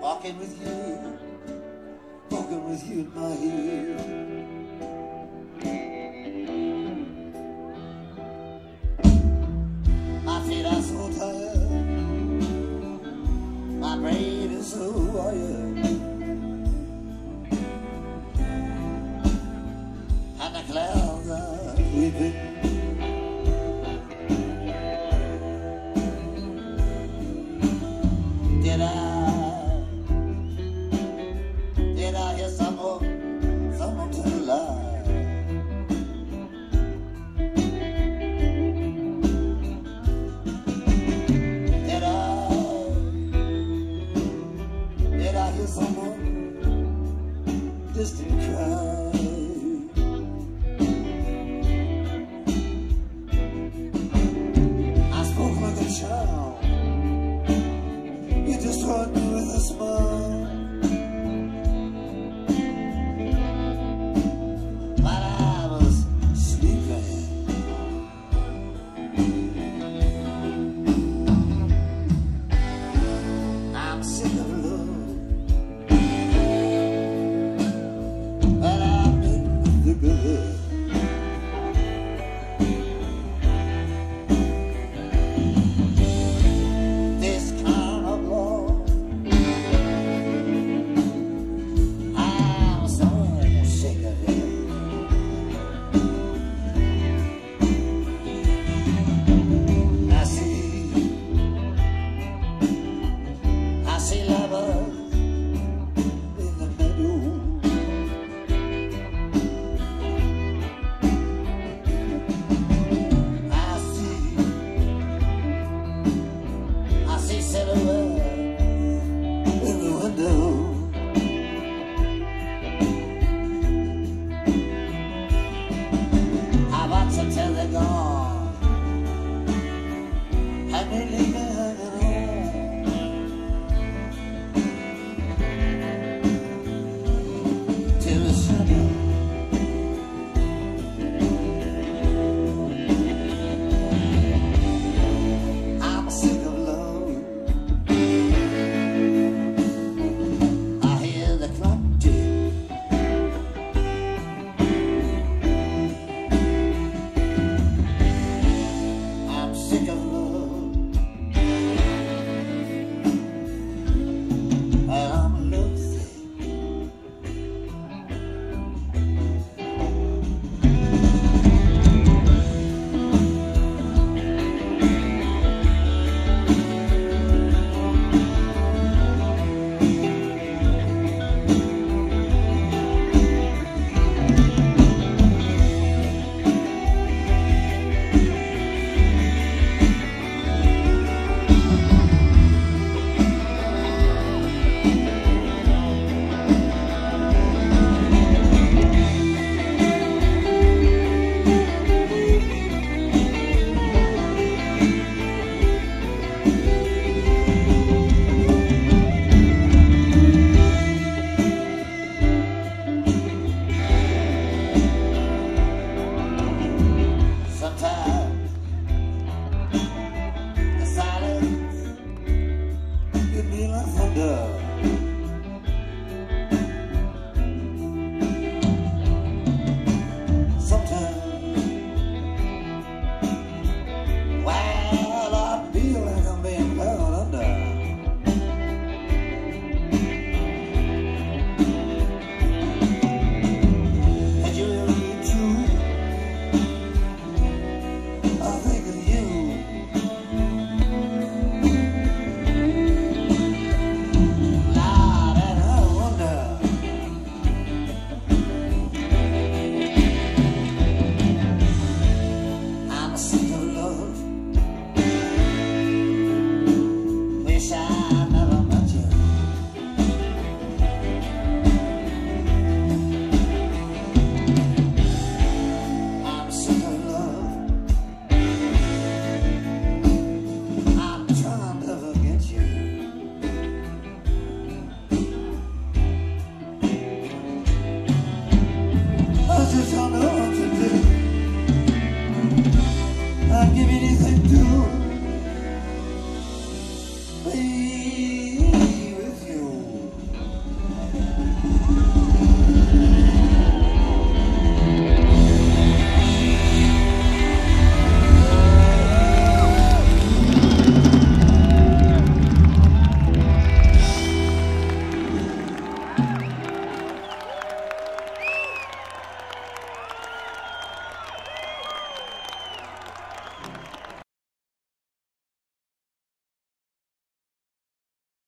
walking with you in my ear. My feet are so tired, my brain is so wired, and the clouds are weeping. Did I hear someone tell a lie? Did I hear someone distant cry? I spoke like a child, you just heard me with a smile. But I was sleeping. I'm sick of love, but I'm in the good. This kind of love, I'm so sick of it. I see lovers in the meadow. I see silhouette in the window. I've got to tell they're gone, and they leave me hanging on till the shadow. I'm sick of love. I hear the clock tick. I'm sick of love, and I'm lovesick. Sometimes the silence can be like thunder.